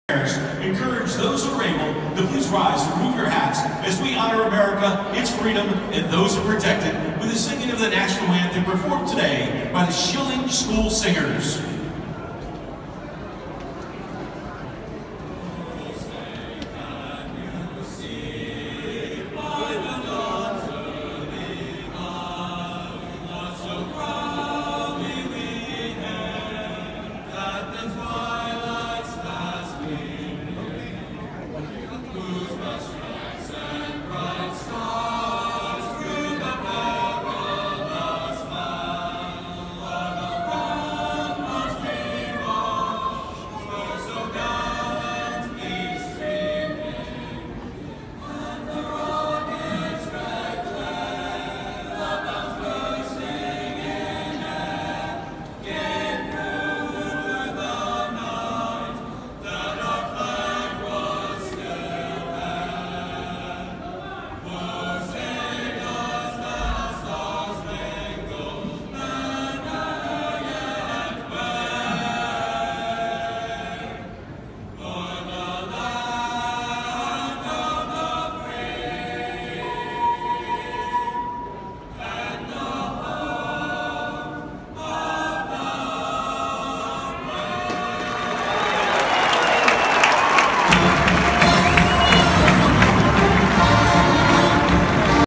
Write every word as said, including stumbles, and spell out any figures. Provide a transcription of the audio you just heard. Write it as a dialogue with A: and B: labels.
A: Encourage those who are able to please rise and remove your hats as we honor America, its freedom, and those who protect it with the singing of the National Anthem performed today by the Schilling School Singers.